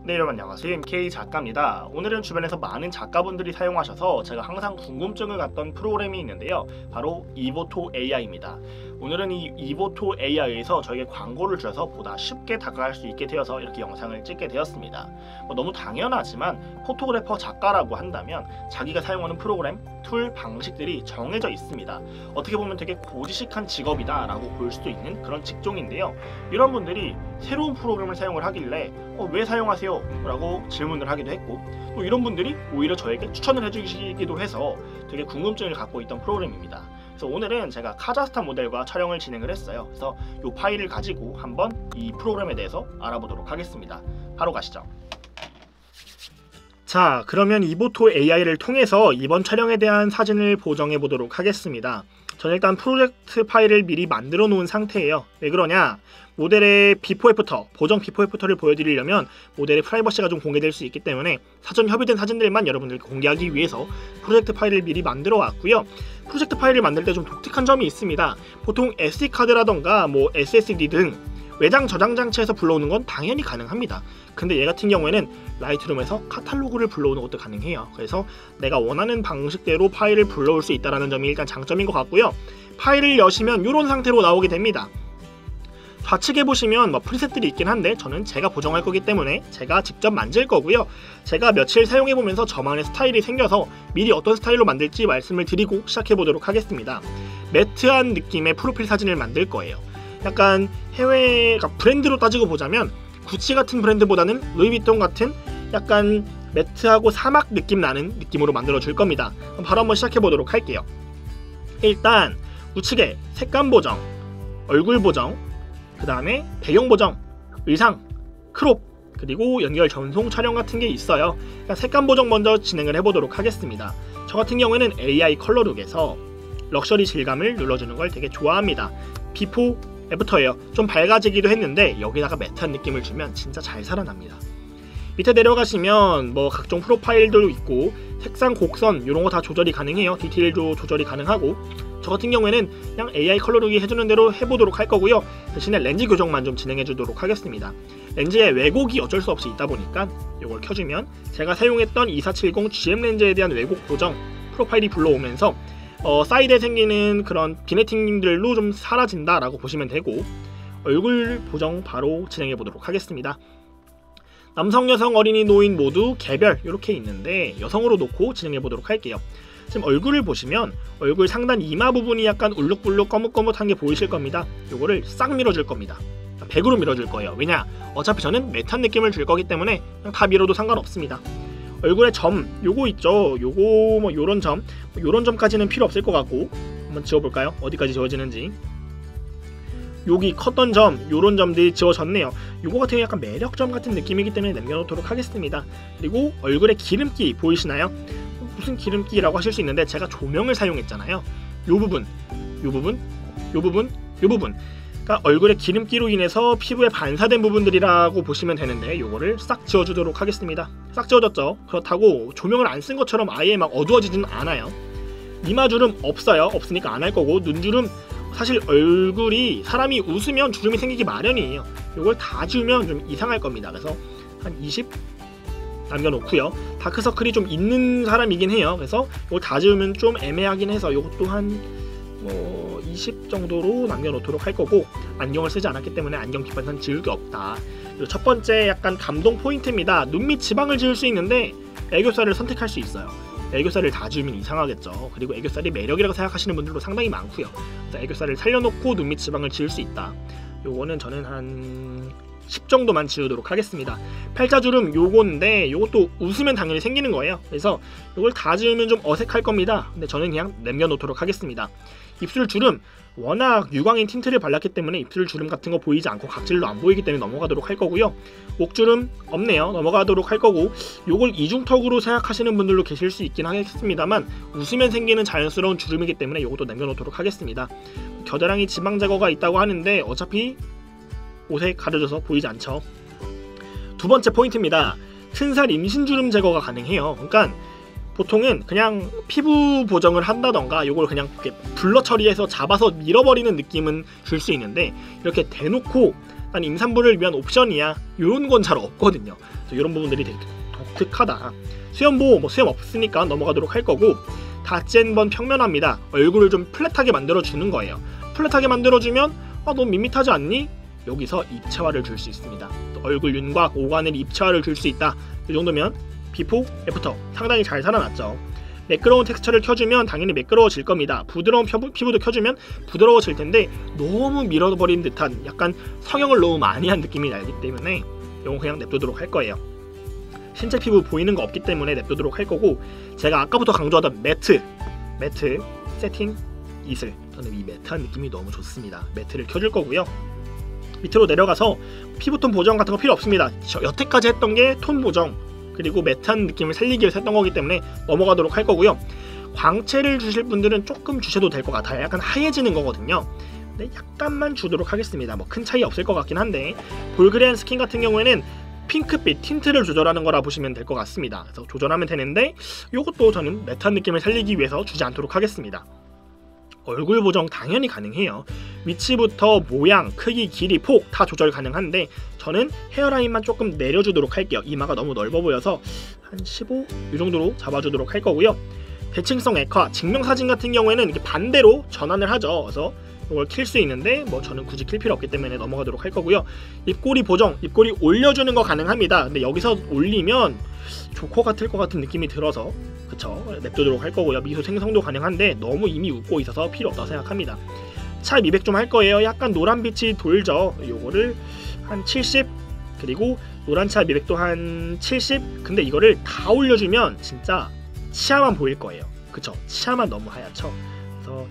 네, 여러분 안녕하세요. MK 작가입니다. 오늘은 주변에서 많은 작가분들이 사용하셔서 제가 항상 궁금증을 갖던 프로그램이 있는데요. 바로 이보토 AI입니다. 오늘은 이 이보토 AI에서 저에게 광고를 주셔서 보다 쉽게 다가갈 수 있게 되어서 이렇게 영상을 찍게 되었습니다. 너무 당연하지만 포토그래퍼 작가라고 한다면 자기가 사용하는 프로그램, 툴, 방식들이 정해져 있습니다. 어떻게 보면 되게 고지식한 직업이다 라고 볼 수도 있는 그런 직종인데요. 이런 분들이 새로운 프로그램을 사용을 하길래 왜 사용하세요? 라고 질문을 하기도 했고, 또 이런 분들이 오히려 저에게 추천을 해주시기도 해서 되게 궁금증을 갖고 있던 프로그램입니다. 그래서 오늘은 제가 카자흐스탄 모델과 촬영을 진행을 했어요. 그래서 이 파일을 가지고 한번 이 프로그램에 대해서 알아보도록 하겠습니다. 바로 가시죠. 자, 그러면 이보토 AI를 통해서 이번 촬영에 대한 사진을 보정해 보도록 하겠습니다. 저는 일단 프로젝트 파일을 미리 만들어 놓은 상태예요. 왜 그러냐? 모델의 비포 애프터, 보정 비포 애프터를 보여드리려면 모델의 프라이버시가 좀 공개될 수 있기 때문에 사전 협의된 사진들만 여러분들께 공개하기 위해서 프로젝트 파일을 미리 만들어 왔고요. 프로젝트 파일을 만들 때 좀 독특한 점이 있습니다. 보통 SD카드라던가 SSD 등 외장 저장 장치에서 불러오는 건 당연히 가능합니다. 근데 얘 같은 경우에는 라이트룸에서 카탈로그를 불러오는 것도 가능해요. 그래서 내가 원하는 방식대로 파일을 불러올 수 있다는 점이 일단 장점인 것 같고요. 파일을 여시면 이런 상태로 나오게 됩니다. 좌측에 보시면 프리셋들이 있긴 한데 저는 제가 보정할 거기 때문에 제가 직접 만질 거고요. 제가 며칠 사용해보면서 저만의 스타일이 생겨서 미리 어떤 스타일로 만들지 말씀을 드리고 시작해보도록 하겠습니다. 매트한 느낌의 프로필 사진을 만들 거예요. 약간 해외 브랜드로 따지고 보자면 구찌 같은 브랜드보다는 루이비통 같은 약간 매트하고 사막 느낌 나는 느낌으로 만들어 줄 겁니다. 바로 한번 시작해 보도록 할게요. 일단 우측에 색감 보정, 얼굴 보정, 그 다음에 배경 보정, 의상, 크롭, 그리고 연결 전송 촬영 같은 게 있어요. 색감 보정 먼저 진행을 해보도록 하겠습니다. 저 같은 경우에는 AI 컬러룩에서 럭셔리 질감을 눌러주는 걸 되게 좋아합니다. 비포 애프터예요. 좀 밝아지기도 했는데 여기다가 매트한 느낌을 주면 진짜 잘 살아납니다. 밑에 내려가시면 각종 프로파일도 있고 색상, 곡선 이런 거 다 조절이 가능해요. 디테일도 조절이 가능하고, 저 같은 경우에는 그냥 AI 컬러룩이 해주는 대로 해보도록 할 거고요. 대신에 렌즈 교정만 좀 진행해 주도록 하겠습니다. 렌즈에 왜곡이 어쩔 수 없이 있다 보니까 이걸 켜주면 제가 사용했던 2470 GM 렌즈에 대한 왜곡 고정 프로파일이 불러오면서 사이드에 생기는 그런 비네팅들로 좀 사라진다라고 보시면 되고, 얼굴 보정 바로 진행해 보도록 하겠습니다. 남성, 여성, 어린이, 노인 모두 개별 이렇게 있는데 여성으로 놓고 진행해 보도록 할게요. 지금 얼굴을 보시면 얼굴 상단 이마 부분이 약간 울룩불룩 거뭇거뭇한 게 보이실 겁니다. 요거를 싹 밀어줄 겁니다. 100으로 밀어줄 거예요. 왜냐? 어차피 저는 매트한 느낌을 줄 거기 때문에 그냥 다 밀어도 상관없습니다. 얼굴에 점, 요거 있죠? 요거 요런 점, 요런 점까지는 필요 없을 것 같고, 한번 지워볼까요? 어디까지 지워지는지. 여기 컸던 점, 요런 점들이 지워졌네요. 요거 같은 경우 약간 매력점 같은 느낌이기 때문에 남겨놓도록 하겠습니다. 그리고 얼굴에 기름기 보이시나요? 무슨 기름기라고 하실 수 있는데 제가 조명을 사용했잖아요. 요 부분, 요 부분, 요 부분, 요 부분. 그러니까 얼굴에 기름기로 인해서 피부에 반사된 부분들이라고 보시면 되는데 요거를 싹 지워주도록 하겠습니다. 싹 지워졌죠? 그렇다고 조명을 안 쓴 것처럼 아예 어두워지지는 않아요. 이마주름 없어요. 없으니까 안 할 거고, 눈주름 사실 얼굴이 사람이 웃으면 주름이 생기기 마련이에요. 요걸 다 지우면 좀 이상할 겁니다. 그래서 한 20 남겨놓고요. 다크서클이 좀 있는 사람이긴 해요. 그래서 이걸 다 지우면 좀 애매하긴 해서 이것도 한 20 정도로 남겨놓도록 할 거고, 안경을 쓰지 않았기 때문에 안경 뒷반찬 지울 게 없다. 그리고 첫 번째 약간 감동 포인트입니다. 눈 밑 지방을 지울 수 있는데 애교살을 선택할 수 있어요. 애교살을 다 지우면 이상하겠죠. 그리고 애교살이 매력이라고 생각하시는 분들도 상당히 많고요. 그래서 애교살을 살려놓고 눈 밑 지방을 지울 수 있다. 요거는 저는 한 10 정도만 지우도록 하겠습니다. 팔자주름 요건데 요것도 웃으면 당연히 생기는 거예요. 그래서 요걸 다 지우면 좀 어색할 겁니다. 근데 저는 그냥 남겨놓도록 하겠습니다. 입술 주름, 워낙 유광인 틴트를 발랐기 때문에 입술 주름 같은 거 보이지 않고 각질도 안 보이기 때문에 넘어가도록 할 거고요. 목주름 없네요. 넘어가도록 할 거고, 요걸 이중턱으로 생각하시는 분들도 계실 수 있긴 하겠습니다만 웃으면 생기는 자연스러운 주름이기 때문에 요것도 남겨놓도록 하겠습니다. 겨드랑이 지방 제거가 있다고 하는데 어차피 옷에 가려져서 보이지 않죠. 두 번째 포인트입니다. 튼살 임신주름 제거가 가능해요. 그러니까 보통은 그냥 피부 보정을 한다던가 요걸 그냥 블러 처리해서 잡아서 밀어버리는 느낌은 줄 수 있는데, 이렇게 대놓고 난 임산부를 위한 옵션이야 요런 건 잘 없거든요. 그래서 이런 부분들이 되게 독특하다. 수염보 뭐 수염 없으니까 넘어가도록 할 거고, 다시 한번 평면화입니다. 얼굴을 좀 플랫하게 만들어주는 거예요. 플랫하게 만들어주면 너무 밋밋하지 않니? 여기서 입체화를 줄 수 있습니다. 얼굴 윤곽, 오간을 입체화를 줄 수 있다. 이 정도면 비포, 애프터 상당히 잘 살아났죠. 매끄러운 텍스처를 켜주면 당연히 매끄러워질 겁니다. 부드러운 피부도 켜주면 부드러워질 텐데 너무 밀어버린 듯한 약간 성형을 너무 많이 한 느낌이 나기 때문에 이건 그냥 냅두도록 할 거예요. 신체 피부 보이는 거 없기 때문에 냅두도록 할 거고, 제가 아까부터 강조하던 매트 세팅 이슬, 저는 이 매트한 느낌이 너무 좋습니다. 매트를 켜줄 거고요. 밑으로 내려가서 피부톤 보정 같은 거 필요 없습니다. 여태까지 했던 게 톤 보정 그리고 매트한 느낌을 살리기 위해서 했던 거기 때문에 넘어가도록 할 거고요. 광채를 주실 분들은 조금 주셔도 될 것 같아요. 약간 하얘지는 거거든요. 근데 약간만 주도록 하겠습니다. 뭐 큰 차이 없을 것 같긴 한데, 볼그레한 스킨 같은 경우에는 핑크빛 틴트를 조절하는 거라 보시면 될 것 같습니다. 그래서 조절하면 되는데 이것도 저는 매트한 느낌을 살리기 위해서 주지 않도록 하겠습니다. 얼굴 보정 당연히 가능해요. 위치부터 모양, 크기, 길이, 폭 다 조절 가능한데 저는 헤어라인만 조금 내려주도록 할게요. 이마가 너무 넓어 보여서 한 15? 이 정도로 잡아주도록 할 거고요. 대칭성 액화, 증명사진 같은 경우에는 이게 반대로 전환을 하죠. 그래서 이걸 킬 수 있는데 뭐 저는 굳이 킬 필요 없기 때문에 넘어가도록 할 거고요. 입꼬리 보정, 입꼬리 올려주는 거 가능합니다. 근데 여기서 올리면 조커 같을 것 같은 느낌이 들어서 그쵸, 냅두도록 할 거고요. 미소 생성도 가능한데 너무 이미 웃고 있어서 필요 없다고 생각합니다. 차 미백 좀 할 거예요. 약간 노란빛이 돌죠. 요거를 한 70, 그리고 노란 차 미백도 한 70. 근데 이거를 다 올려주면 진짜 치아만 보일 거예요. 그쵸, 치아만 너무 하얗죠. 그래서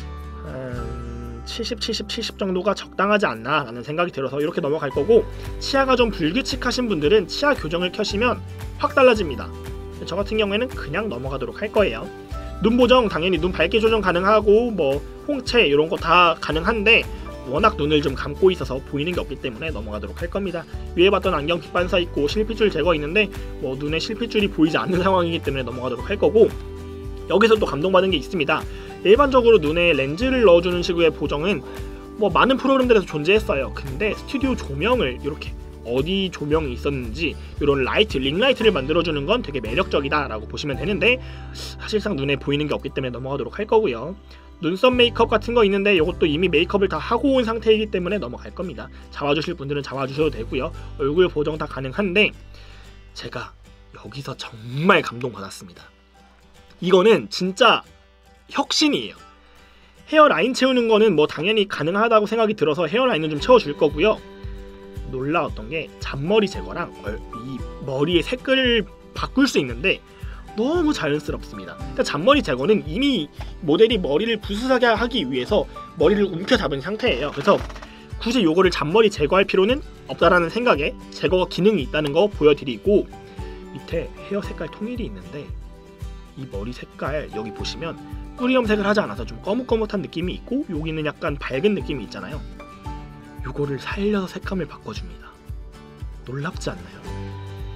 70 정도가 적당하지 않나 라는 생각이 들어서 이렇게 넘어갈 거고, 치아가 좀 불규칙하신 분들은 치아 교정을 켜시면 확 달라집니다. 저 같은 경우에는 그냥 넘어가도록 할 거예요. 눈 보정 당연히 눈 밝기 조정 가능하고 뭐 홍채 이런 거 다 가능한데 워낙 눈을 좀 감고 있어서 보이는 게 없기 때문에 넘어가도록 할 겁니다. 위에 봤던 안경 빛 반사 있고 실핏줄 제거 있는데 뭐 눈에 실핏줄이 보이지 않는 상황이기 때문에 넘어가도록 할 거고, 여기서 또 감동받은 게 있습니다. 일반적으로 눈에 렌즈를 넣어주는 식의 보정은 뭐 많은 프로그램들에서 존재했어요. 근데 스튜디오 조명을 이렇게 어디 조명이 있었는지 이런 라이트, 링라이트를 만들어주는 건 되게 매력적이다 라고 보시면 되는데 사실상 눈에 보이는 게 없기 때문에 넘어가도록 할 거고요. 눈썹 메이크업 같은 거 있는데 이것도 이미 메이크업을 다 하고 온 상태이기 때문에 넘어갈 겁니다. 잡아주실 분들은 잡아주셔도 되고요. 얼굴 보정 다 가능한데 제가 여기서 정말 감동받았습니다. 이거는 진짜 혁신이에요. 헤어라인 채우는 거는 뭐 당연히 가능하다고 생각이 들어서 헤어라인은 좀 채워줄 거고요. 놀라웠던 게 잔머리 제거랑 이 머리의 색깔을 바꿀 수 있는데 너무 자연스럽습니다. 그러니까 잔머리 제거는 이미 모델이 머리를 부스하게 하기 위해서 머리를 움켜잡은 상태예요. 그래서 굳이 요거를 잔머리 제거할 필요는 없다라는 생각에 제거 기능이 있다는 거 보여드리고, 밑에 헤어 색깔 통일이 있는데 이 머리 색깔 여기 보시면 뿌리 염색을 하지 않아서 좀 거뭇거뭇한 느낌이 있고 여기는 약간 밝은 느낌이 있잖아요. 요거를 살려서 색감을 바꿔줍니다. 놀랍지 않나요?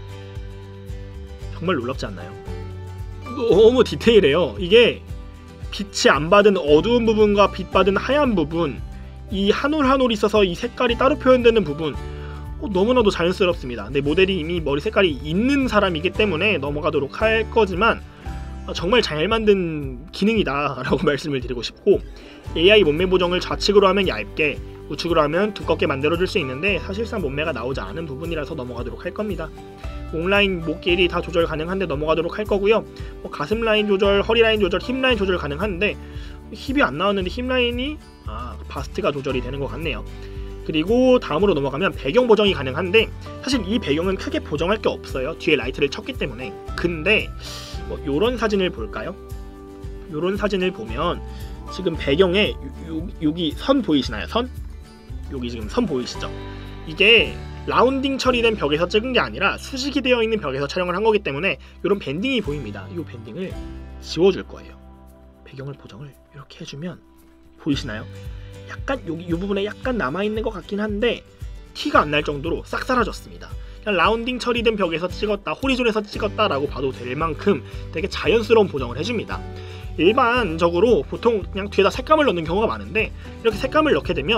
정말 놀랍지 않나요? 너무 디테일해요. 이게 빛이 안 받은 어두운 부분과 빛 받은 하얀 부분, 이 한 올 한 올 있어서 이 색깔이 따로 표현되는 부분 너무나도 자연스럽습니다. 근데 모델이 이미 머리 색깔이 있는 사람이기 때문에 넘어가도록 할 거지만 정말 잘 만든 기능이다 라고 말씀을 드리고 싶고, AI 몸매 보정을 좌측으로 하면 얇게, 우측으로 하면 두껍게 만들어줄 수 있는데 사실상 몸매가 나오지 않은 부분이라서 넘어가도록 할 겁니다. 목 라인, 목 길이 다 조절 가능한데 넘어가도록 할 거고요. 뭐 가슴 라인 조절, 허리 라인 조절, 힙 라인 조절 가능한데 힙이 안 나왔는데 힙 라인이 바스트가 조절이 되는 것 같네요. 그리고 다음으로 넘어가면 배경 보정이 가능한데 사실 이 배경은 크게 보정할 게 없어요. 뒤에 라이트를 쳤기 때문에. 근데 뭐 요런 사진을 볼까요? 요런 사진을 보면 지금 배경에 여기 선 보이시나요? 선? 여기 지금 선 보이시죠? 이게 라운딩 처리된 벽에서 찍은 게 아니라 수식이 되어 있는 벽에서 촬영을 한 거기 때문에 이런 밴딩이 보입니다. 이 밴딩을 지워줄 거예요. 배경을 보정을 이렇게 해주면 보이시나요? 약간 여기 이 부분에 약간 남아있는 것 같긴 한데 티가 안 날 정도로 싹 사라졌습니다. 그냥 라운딩 처리된 벽에서 찍었다, 호리존에서 찍었다 라고 봐도 될 만큼 되게 자연스러운 보정을 해줍니다. 일반적으로 보통 그냥 뒤에다 색감을 넣는 경우가 많은데 이렇게 색감을 넣게 되면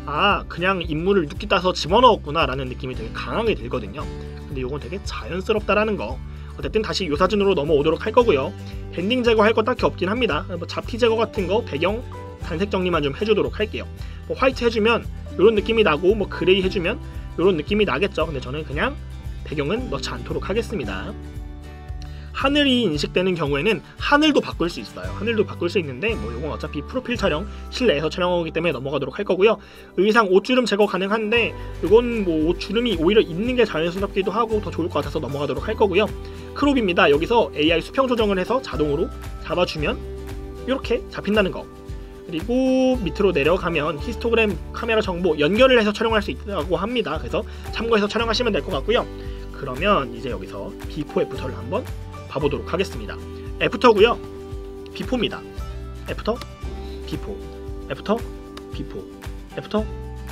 아 그냥 인물을 눕기 따서 집어넣었구나 라는 느낌이 되게 강하게 들거든요. 근데 이건 되게 자연스럽다라는 거. 어쨌든 다시 요 사진으로 넘어오도록 할 거고요. 밴딩 제거할 거 딱히 없긴 합니다. 뭐 잡티 제거 같은 거 배경 단색 정리만 좀 해주도록 할게요. 뭐 화이트 해주면 이런 느낌이 나고 뭐 그레이 해주면 이런 느낌이 나겠죠. 근데 저는 그냥 배경은 넣지 않도록 하겠습니다. 하늘이 인식되는 경우에는 하늘도 바꿀 수 있어요. 하늘도 바꿀 수 있는데 뭐 이건 어차피 프로필 촬영 실내에서 촬영하기 때문에 넘어가도록 할 거고요. 의상 옷주름 제거 가능한데 이건 뭐 옷주름이 오히려 있는 게 자연스럽기도 하고 더 좋을 것 같아서 넘어가도록 할 거고요. 크롭입니다. 여기서 AI 수평 조정을 해서 자동으로 잡아주면 이렇게 잡힌다는 거. 그리고 밑으로 내려가면 히스토그램 카메라 정보 연결을 해서 촬영할 수 있다고 합니다. 그래서 참고해서 촬영하시면 될 것 같고요. 그러면 이제 여기서 비포 애프터를 한번 봐보도록 하겠습니다. 애프터고요. 비포입니다. 애프터, 비포, 애프터, 비포, 애프터,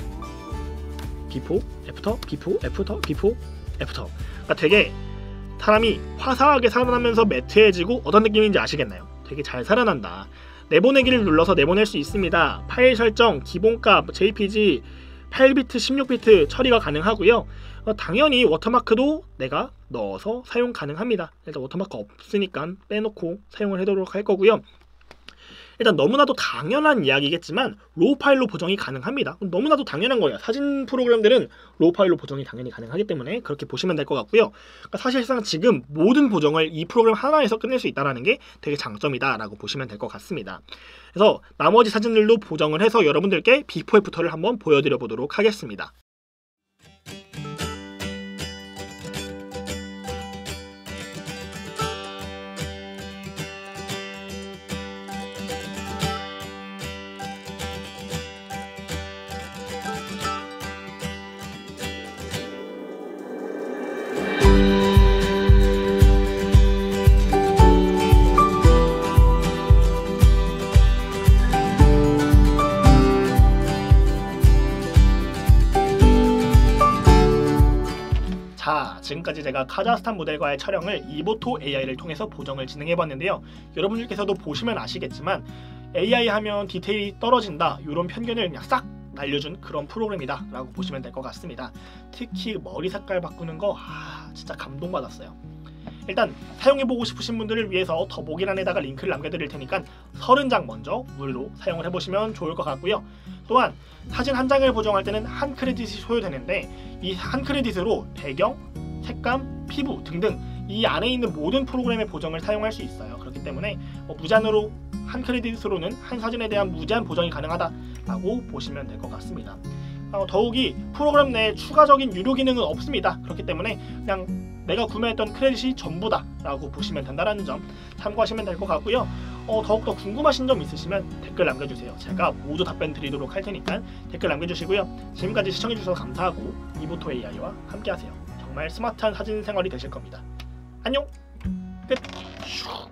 비포, 애프터, 비포, 애프터, 비포, 애프터. 그러니까 되게 사람이 화사하게 살아나면서 매트해지고 어떤 느낌인지 아시겠나요? 되게 잘 살아난다. 내보내기를 눌러서 내보낼 수 있습니다. 파일 설정, 기본값, JPG, 8비트, 16비트 처리가 가능하고요. 당연히 워터마크도 내가 넣어서 사용 가능합니다. 일단 워터마크 없으니까 빼놓고 사용을 해도록 할 거고요. 일단 너무나도 당연한 이야기겠지만 로우 파일로 보정이 가능합니다. 너무나도 당연한 거예요. 사진 프로그램들은 로우 파일로 보정이 당연히 가능하기 때문에 그렇게 보시면 될 것 같고요. 그러니까 사실상 지금 모든 보정을 이 프로그램 하나에서 끝낼 수 있다는 게 되게 장점이다 라고 보시면 될 것 같습니다. 그래서 나머지 사진들도 보정을 해서 여러분들께 비포 애프터를 한번 보여드려 보도록 하겠습니다. 자, 지금까지 제가 카자흐스탄 모델과의 촬영을 이보토 AI를 통해서 보정을 진행해봤는데요. 여러분들께서도 보시면 아시겠지만 AI 하면 디테일이 떨어진다 이런 편견을 그냥 싹 날려준 그런 프로그램이다 라고 보시면 될 것 같습니다. 특히 머리 색깔 바꾸는 거 진짜 감동받았어요. 일단 사용해보고 싶으신 분들을 위해서 더보기란에다가 링크를 남겨드릴 테니까 30장 먼저 무료로 사용을 해보시면 좋을 것 같고요. 또한 사진 한 장을 보정할 때는 한 크레딧이 소요되는데 이 한 크레딧으로 배경, 색감, 피부 등등 이 안에 있는 모든 프로그램의 보정을 사용할 수 있어요. 그렇기 때문에 무제한으로 한 크레딧으로는 한 사진에 대한 무제한 보정이 가능하다라고 보시면 될 것 같습니다. 더욱이 프로그램 내에 추가적인 유료 기능은 없습니다. 그렇기 때문에 그냥 내가 구매했던 크레딧이 전부다 라고 보시면 된다는 점 참고하시면 될 것 같고요. 더욱더 궁금하신 점 있으시면 댓글 남겨주세요. 제가 모두 답변 드리도록 할 테니까 댓글 남겨주시고요. 지금까지 시청해주셔서 감사하고 이보토 AI와 함께 하세요. 정말 스마트한 사진 생활이 되실 겁니다. 안녕! 끝!